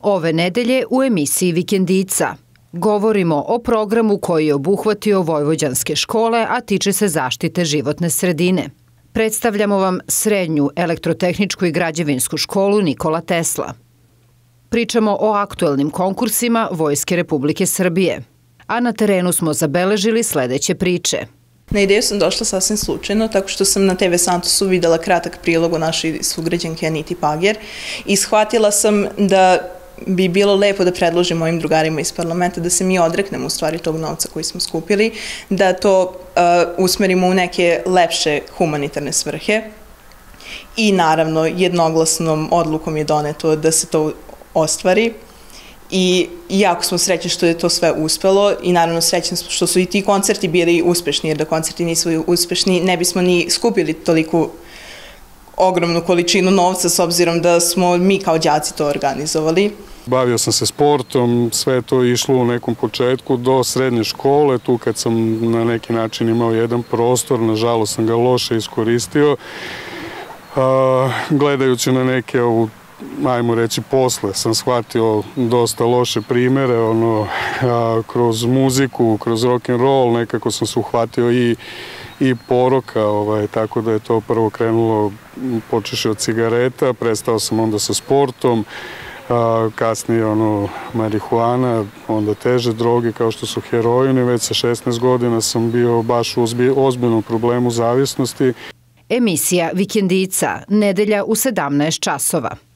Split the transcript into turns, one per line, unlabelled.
Ove nedelje u emisiji Vikendica govorimo o programu koji je obuhvatio vojvođanske škole, a tiče se zaštite životne sredine. Predstavljamo vam Srednju elektrotehničku i građevinsku školu Nikola Tesla. Pričamo o aktuelnim konkursima Vojske Republike Srbije, a na terenu smo zabeležili sledeće priče.
Na ideju sam došla sasvim slučajno, tako što sam na TV Santosu videla kratak prilog o našoj sugrađanki Aniti Pager i shvatila sam da bi bilo lepo da predložim mojim drugarima iz parlamenta da se mi odreknemo u stvari tog novca koji smo skupili, da to usmerimo u neke lepše humanitarne svrhe i naravno jednoglasnom odlukom je doneto da se to ostvari. I jako smo srećni što je to sve uspelo i naravno srećni smo što su i ti koncerti bili uspešni, jer da koncerti nisu uspešni ne bismo ni skupili toliku ogromnu količinu novca s obzirom da smo mi kao đaci to organizovali.
Bavio sam se sportom, sve je to išlo u nekom početku do srednje škole, tu kad sam na neki način imao jedan prostor, nažalost sam ga loše iskoristio, gledajući na neke ajmo reći posle sam shvatio dosta loše primere, kroz muziku, kroz rock'n'roll nekako sam se uhvatio i poroka, tako da je to prvo krenulo počeši od cigareta, prestao sam onda sa sportom, kasnije marihuana, onda teže droge kao što su heroin i već sa 16 godina sam bio baš u ozbiljnom problemu zavisnosti.
Emisija Vikendica, nedelja u 17 časova.